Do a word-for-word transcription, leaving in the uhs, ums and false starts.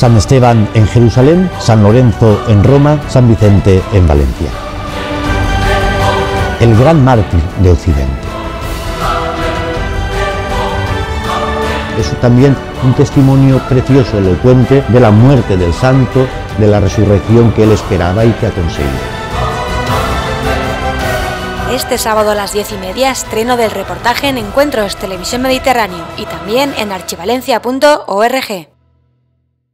San Esteban en Jerusalén, San Lorenzo en Roma, San Vicente en Valencia. El gran mártir de Occidente. Es también un testimonio precioso, elocuente, de la muerte del santo, de la resurrección que él esperaba y que ha conseguido. Este sábado a las diez y media estreno del reportaje en Encuentros Televisión Mediterráneo y también en archivalencia punto org.